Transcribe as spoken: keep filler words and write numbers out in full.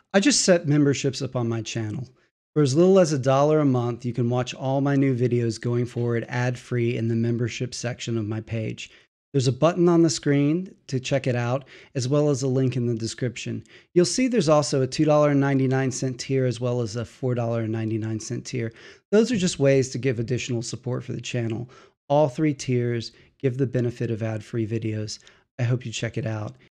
I just set memberships up on my channel. For as little as a dollar a month, you can watch all my new videos going forward ad-free in the membership section of my page. There's a button on the screen to check it out, as well as a link in the description. You'll see there's also a two ninety-nine tier as well as a four ninety-nine tier. Those are just ways to give additional support for the channel. All three tiers give the benefit of ad-free videos. I hope you check it out.